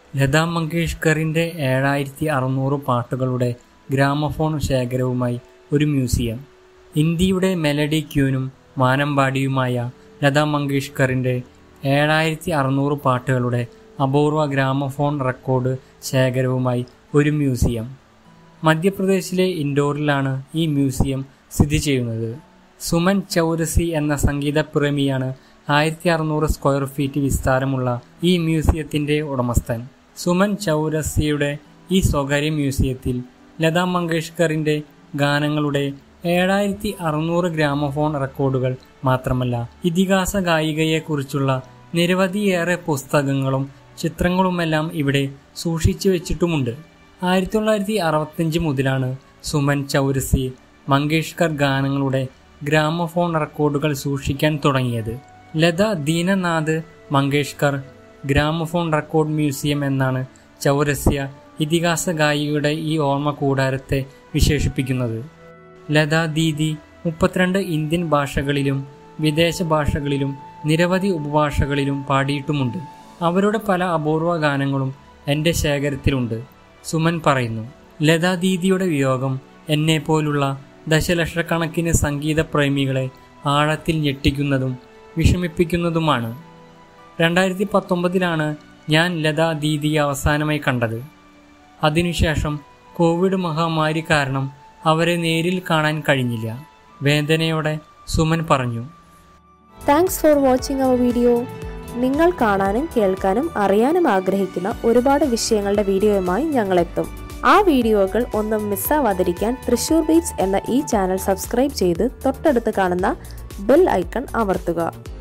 ലതാ മങ്കേഷ്കറിൻ്റെ 7600 പാട്ടുകളുടെ ഗ്രാമഫോൺ ശേഖരവുമായി ഒരു മ്യൂസിയം. ഇന്ത്യയുടെ മെലഡി ക്യൂനും വാനമ്പാടിയുമായ ലതാ മങ്കേഷ്കറിൻ്റെ 7600 പാട്ടുകളുടെ അപൂർവ ഗ്രാമഫോൺ റെക്കോർഡ് ശേഖരവുമായി ഒരു മ്യൂസിയം. മധ്യപ്രദേശിലെ ഇൻഡോറിലാണ് ഈ മ്യൂസിയം സ്ഥിതി ചെയ്യുന്നത്. സുമൻ ചൗരസി എന്ന സംഗീതപ്രേമിയാണ് 1600 സ്ക്വയർ ഫീറ്റ് വിസ്താരമുള്ള ഈ മ്യൂസിയത്തിൻ്റെ ഉടമസ്ഥൻ. സുമൻ ചൗരസിയുടെ ഈ സ്വകാര്യ മ്യൂസിയത്തിൽ ലതാ മങ്കേഷ്കറിൻ്റെ ഗാനങ്ങളുടെ 7600 ഗ്രാമഫോൺ റെക്കോർഡുകൾ മാത്രമല്ല, ഇതിഹാസ ഗായികയെക്കുറിച്ചുള്ള നിരവധിയേറെ പുസ്തകങ്ങളും ചിത്രങ്ങളുമെല്ലാം ഇവിടെ സൂക്ഷിച്ചു വെച്ചിട്ടുമുണ്ട്. 1965 മുതലാണ് സുമൻ ചൗരസി മങ്കേഷ്കർ ഗാനങ്ങളുടെ ഗ്രാമഫോൺ റെക്കോർഡുകൾ സൂക്ഷിക്കാൻ തുടങ്ങിയത്. Lata Dinanath Mangeshkar gramophone record museum എന്നാണ് ചൗരസ്യ ഇതിഹാസ ഗായികയുടെ ഈ ഓർമ്മ കൂടാരത്തെ വിശേഷിപ്പിക്കുന്നത്. ലതാ ദീദി 32 ഇന്ത്യൻ ഭാഷകളിലും വിദേശ ഭാഷകളിലും നിരവധി ഉപഭാഷകളിലും പാടിയിട്ടുമുണ്ട്. അവരുടെ പല അപൂർവ ഗാനങ്ങളും എൻ്റെ ശേഖരത്തിലുണ്ട്, സുമൻ പറയുന്നു. ലതാ ദീദിയുടെ വിയോഗം എന്നെപ്പോലുള്ള ദശലക്ഷക്കണക്കിന് സംഗീത പ്രേമികളെ ആഴത്തിൽ ഞെട്ടിക്കുന്നതും വിഷമിപ്പിക്കുന്നതുമാണ്. 2019 ഞാൻ ലതാ ദീദിയെ അവസാനമായി കണ്ടത്. അതിനുശേഷം കോവിഡ് മഹാമാരി കാരണം അവരെ നേരിൽ കാണാൻ കഴിഞ്ഞില്ല. വേദനയോടെ സുമൻ പറഞ്ഞു. Thanks for watching our video. നിങ്ങൾ കാണാനും കേൾക്കാനും അറിയാനും ആഗ്രഹിക്കുന്ന ഒരുപാട് വിഷയങ്ങളുടെ വീഡിയോയുമായി ഞങ്ങളെത്തും. ആ വീഡിയോകൾ ഒന്നും മിസ്സാവാതിരിക്കാൻ തൃശ്ശൂർ ബീറ്റ്സ് എന്ന ഈ ചാനൽ സബ്സ്ക്രൈബ് ചെയ്ത് തൊട്ടടുത്ത് കാണുന്ന ബെൽ ഐക്കൺ അമർത്തുക.